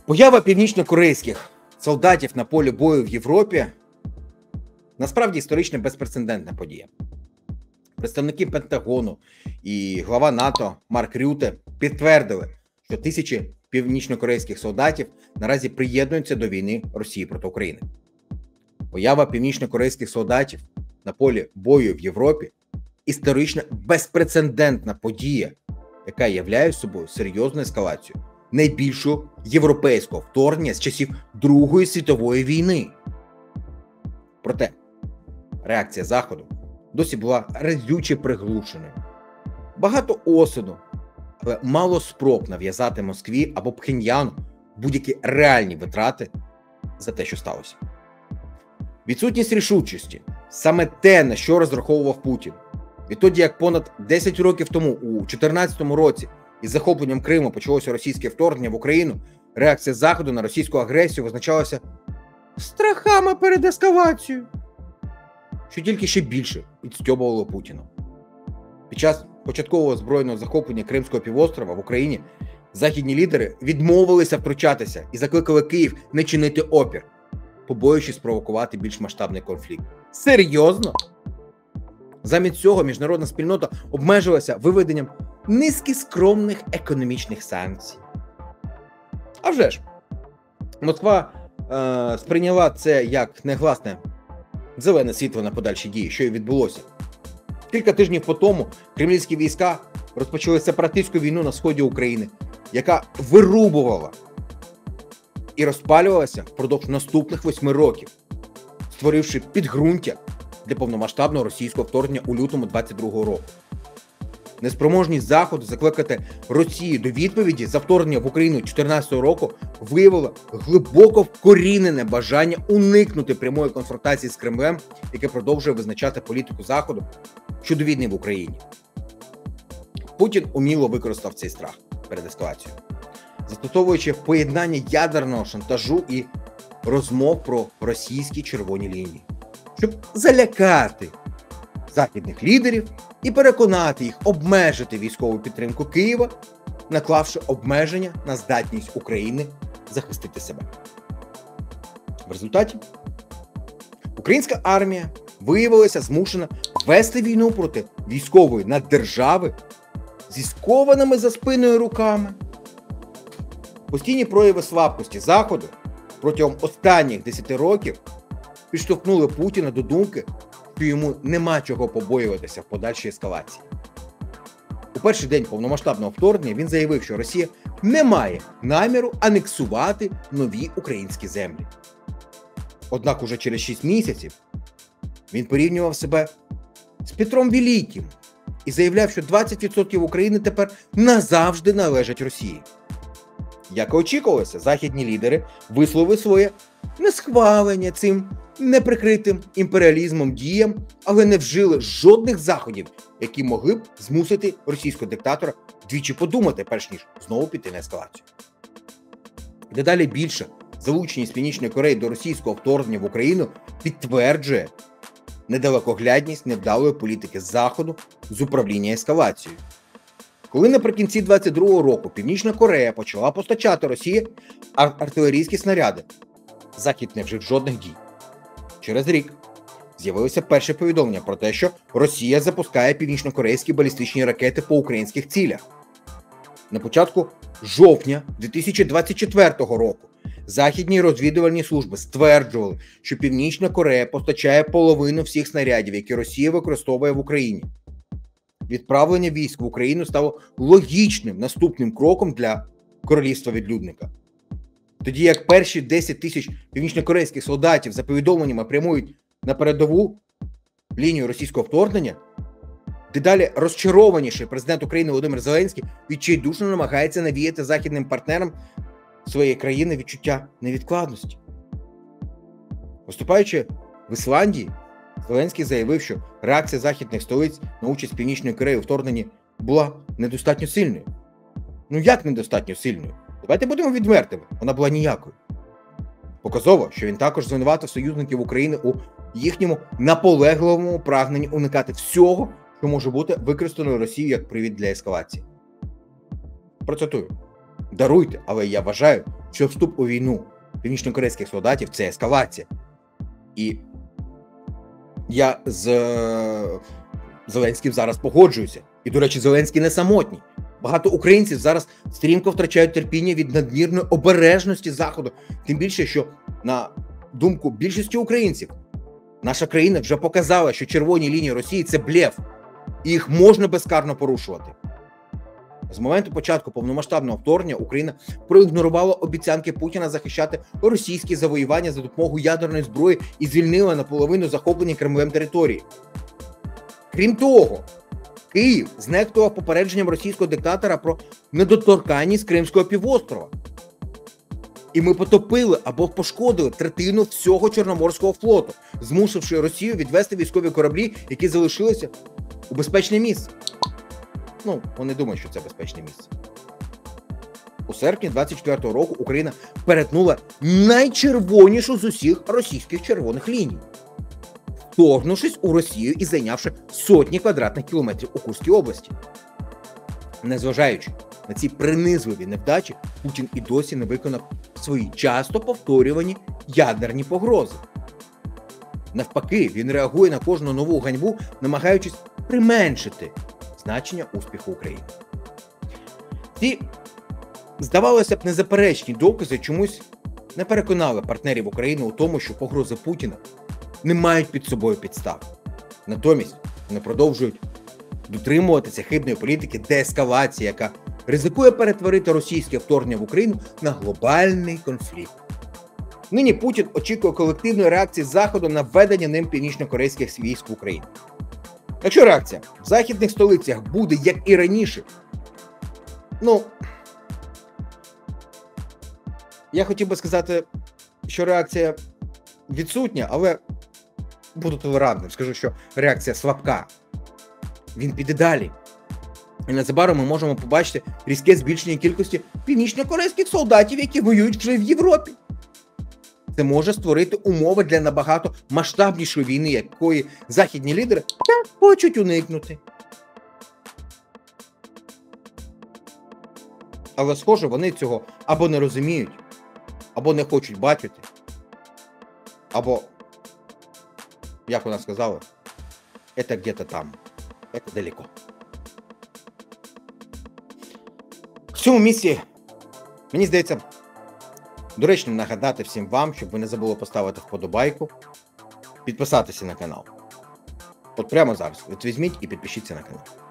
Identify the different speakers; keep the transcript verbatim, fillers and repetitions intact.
Speaker 1: Поява північно-корейських солдатів на полі бою в Європі насправді історично безпрецедентна подія. Представники Пентагону і глава НАТО Марк Рюте підтвердили, що тисячі північно-корейських солдатів наразі приєднуються до війни Росії проти України. Поява північно-корейських солдатів на полі бою в Європі – історично безпрецедентна подія, яка являє собою серйозну ескалацію найбільшого європейського вторгнення з часів Другої світової війни. Проте реакція Заходу досі була разюче приглушеною. Багато осуду, але мало спроб нав'язати Москві або Пхеньяну будь-які реальні витрати за те, що сталося. Відсутність рішучості – саме те, на що розраховував Путін. Відтоді, як понад десять років тому, у дві тисячі чотирнадцятому році, із захопленням Криму почалося російське вторгнення в Україну, реакція Заходу на російську агресію визначалася страхами перед ескалацією, що тільки ще більше підстьобувало Путіна. Під час початкового збройного захоплення Кримського півострова в Україні західні лідери відмовилися втручатися і закликали Київ не чинити опір, побоюючись спровокувати більш масштабний конфлікт. Серйозно? Замість цього міжнародна спільнота обмежилася виведенням низки скромних економічних санкцій. А вже ж, Москва е, сприйняла це як негласне зелене світло на подальші дії, що і відбулося. Кілька тижнів по тому кремлівські війська розпочали сепаратистську війну на сході України, яка вирубувала і розпалювалася впродовж наступних восьми років, створивши підґрунтя для повномасштабного російського вторгнення у лютому двадцять другого року. Неспроможність Заходу закликати Росію до відповіді за вторгнення в Україну дві тисячі чотирнадцятого року виявило глибоко вкорінене бажання уникнути прямої конфронтації з Кремлем, яке продовжує визначати політику Заходу щодо війни в Україні. Путін уміло використав цей страх перед ескалацією, застосовуючи поєднання ядерного шантажу і розмов про російські червоні лінії, щоб залякати західних лідерів і переконати їх обмежити військову підтримку Києва, наклавши обмеження на здатність України захистити себе. В результаті українська армія виявилася змушена вести війну проти військової наддержави зі скованими за спиною руками. Постійні прояви слабкості Заходу протягом останніх десяти років підштовхнули Путіна до думки, що йому нема чого побоюватися в подальшій ескалації. У перший день повномасштабного вторгнення він заявив, що Росія не має наміру анексувати нові українські землі. Однак уже через шість місяців він порівнював себе з Петром Великим і заявляв, що двадцять відсотків України тепер назавжди належать Росії. Як і очікувалося, західні лідери висловили своє несхвалення цим неприкритим імперіалізмом діям, але не вжили жодних заходів, які могли б змусити російського диктатора двічі подумати, перш ніж знову піти на ескалацію. Дедалі більше залученість Північної Кореї до російського вторгнення в Україну підтверджує недалекоглядність невдалої політики Заходу з управління ескалацією. Коли наприкінці двадцять другого року Північна Корея почала постачати Росії ар- артилерійські снаряди, Захід не вжив жодних дій. Через рік з'явилися перші повідомлення про те, що Росія запускає північно-корейські балістичні ракети по українських цілях. На початку жовтня дві тисячі двадцять четвертого року західні розвідувальні служби стверджували, що Північна Корея постачає половину всіх снарядів, які Росія використовує в Україні. Відправлення військ в Україну стало логічним наступним кроком для королівства-відлюдника. Тоді як перші десять тисяч північно-корейських солдатів за повідомленнями прямують на передову лінію російського вторгнення, дедалі розчарованіший президент України Володимир Зеленський відчайдушно намагається навіяти західним партнерам своєї країни відчуття невідкладності. Виступаючи в Ісландії, Зеленський заявив, що реакція західних столиць на участь Північної Кореї у вторгненні була недостатньо сильною. Ну як недостатньо сильною? Давайте будемо відвертими, вона була ніякою. Показово, що він також звинуватив союзників України у їхньому наполегливому прагненні уникати всього, що може бути використано Росією як привід для ескалації. Процитую. Даруйте, але я вважаю, що вступ у війну північнокорейських солдатів – це ескалація. І я з Зеленським зараз погоджуюся. І, до речі, Зеленський не самотній. Багато українців зараз стрімко втрачають терпіння від надмірної обережності Заходу. Тим більше, що, на думку більшості українців, наша країна вже показала, що червоні лінії Росії – це блеф. І їх можна безкарно порушувати. З моменту початку повномасштабного вторгнення Україна проігнорувала обіцянки Путіна захищати російські завоювання за допомогою ядерної зброї і звільнила наполовину захоплені Кремлем території. Крім того, Київ знехтував попередженням російського диктатора про недоторканність Кримського півострова. І ми потопили або пошкодили третину всього Чорноморського флоту, змусивши Росію відвести військові кораблі, які залишилися у безпечне місце. Ну, вони думають, що це безпечне місце. У серпні двадцять четвертого року Україна перетнула найчервонішу з усіх російських червоних ліній, вторгнувшись у Росію і зайнявши сотні квадратних кілометрів у Курській області. Незважаючи на ці принизливі невдачі, Путін і досі не виконав свої часто повторювані ядерні погрози. Навпаки, він реагує на кожну нову ганьбу, намагаючись применшити значення успіху України. Ці, здавалося б, незаперечні докази чомусь не переконали партнерів України у тому, що погрози Путіна не мають під собою підстав. Натомість вони продовжують дотримуватися хибної політики деескалації, яка ризикує перетворити російське вторгнення в Україну на глобальний конфлікт. Нині Путін очікує колективної реакції Заходу на введення ним північно-корейських військ в Україну. Якщо реакція в західних столицях буде, як і раніше, ну, я хотів би сказати, що реакція відсутня, але буду толерантним, скажу, що реакція слабка. Він піде далі. І незабаром ми можемо побачити різке збільшення кількості північно-корейських солдатів, які воюють вже в Європі. Це може створити умови для набагато масштабнішої війни, якої західні лідери хочуть уникнути. Але, схоже, вони цього або не розуміють, або не хочуть бачити, або, як у нас сказали, це где-то там, це далеко. В цьому місці, мені здається, доречно нагадати всім вам, щоб ви не забули поставити вподобайку, підписатися на канал. От прямо зараз. От візьміть і підпишіться на канал.